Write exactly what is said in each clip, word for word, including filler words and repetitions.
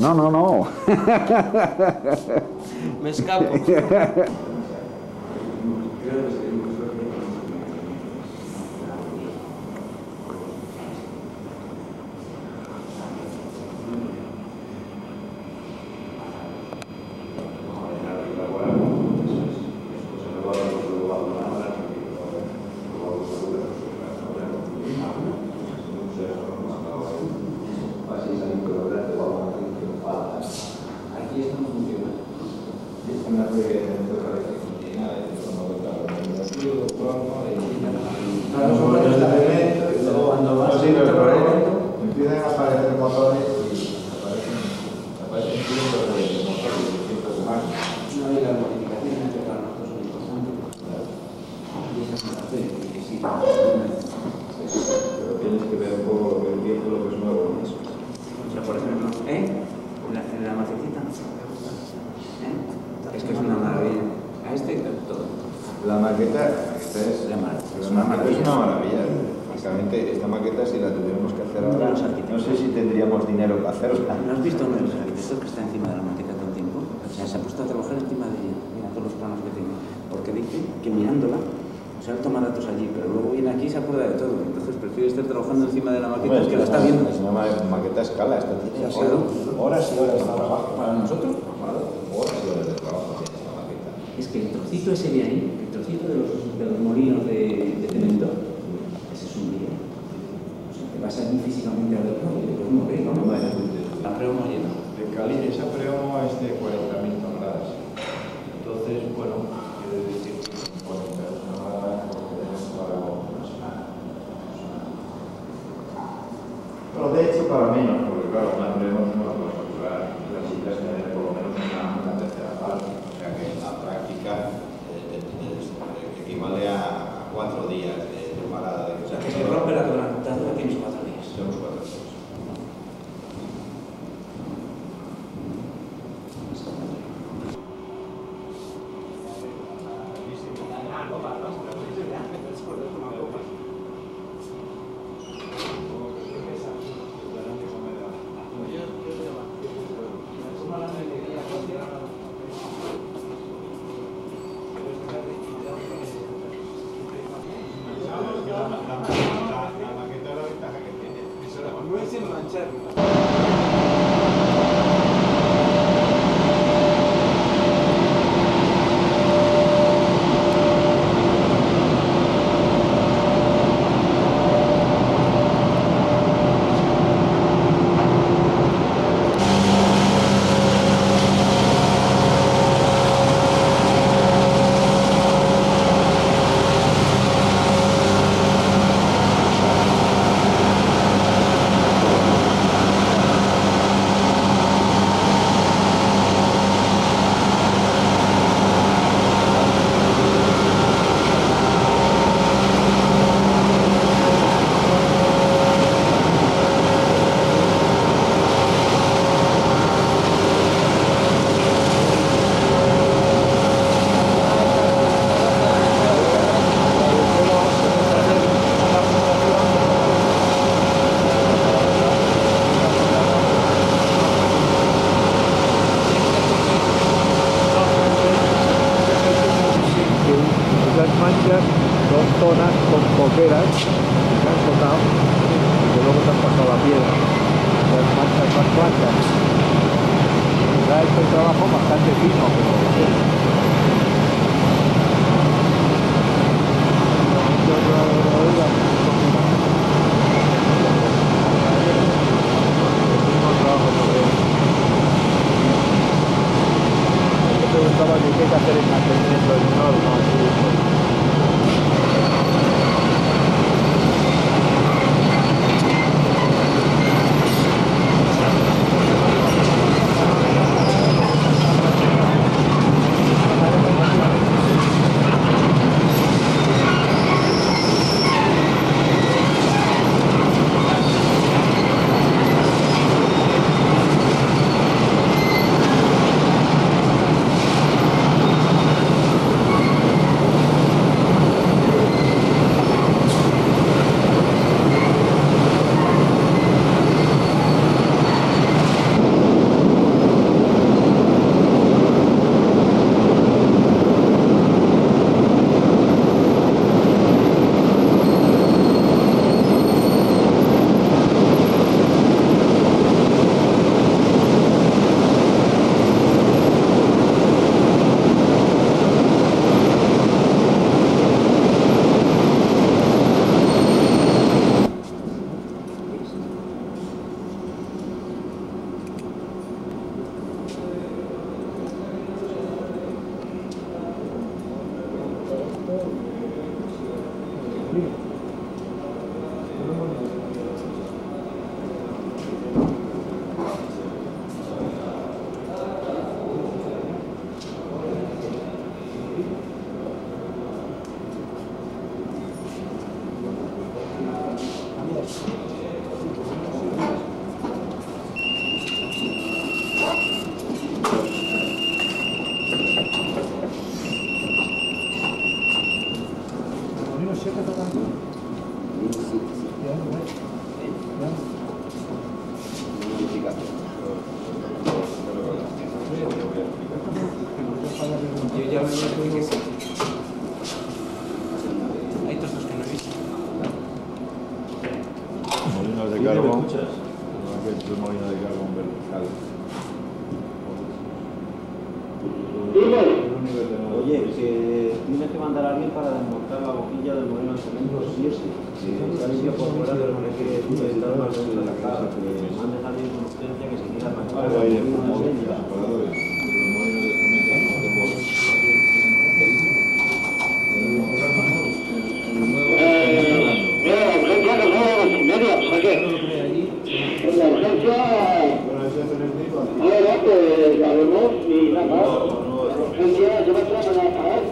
No, no, no. Me escapo. Empiezan a aparecer motores y aparecen, aparecen cientos de motores, cientos de máquinas. No, y las modificaciones que para nosotros son importantes. Y esa es una fe, que sí. Pero tienes que ver un poco lo que es viejo y lo que es nuevo. O sea, por ejemplo, ¿eh? En la, en la macetita. ¿Eh? Es que es una maravilla. A este todo. La maqueta, esta es, La mar- es una maravilla. Es una maravilla. Francamente, esta maqueta, si la tuviéramos que hacer ahora, no sé si tendríamos dinero para hacerla. ¿No has visto uno de los arquitectos que está encima de la maqueta todo el tiempo? O sea, se ha puesto a trabajar encima de ella. Mira todos los planos que tiene. Porque dice que mirándola, o sea, él toma datos allí, pero luego viene aquí y se acuerda de todo. Entonces prefiere estar trabajando encima de la maqueta, Bueno, es que la está viendo. Es una maqueta a escala, esta tiene Sí, claro. horas y horas de trabajo. Para nosotros, Horas y horas de trabajo tiene esta maqueta. es que el trocito ese de ahí, el trocito de los, de los molinos de, de cemento, ese es un día. O sea, te vas allí físicamente a verlo y te puedes morir, ¿no? La preomo llena. De Cali, esa preomo es de cuarenta mil toneladas. Entonces, bueno, quiere decir que cuarenta toneladas tenemos para una semana. Pero de hecho, para menos, porque claro, una preomo no la puedes facturar. Necesitas tener por lo menos una, una tercera parte. O sea que en la práctica eh, eh, equivale a cuatro días de, de parada. De O sea, que se rompe la quebrantadura tienes cuatro días. Tenemos cuatro días. Son zonas con coqueras que se han tocado y que luego se han pasado la piedra. Las manchas más blancas. Se ha hecho el trabajo bastante fino, pero preguntaba que qué hay que hacer en mantenimiento del sol, no, Yo ya me parece que sí. Hay trozos que no he visto. Molinos de carbón. Aquí es molino de carbón vertical. Oye, que tienes que mandar a alguien para desmontar la boquilla del molino de cemento, sí o sí. Si está limpio por fuera, pero no le quiere estar más en la casa. Que mandes a alguien con urgencia que se quiera arrancar el molino de cemento. La urgencia, ahora pues la vemos y nada, la urgencia lleva tres años a pagar.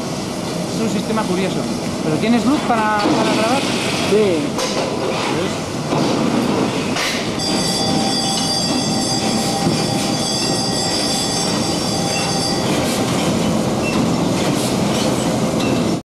Es un sistema curioso. ¿Pero tienes luz para, para grabar? Sí.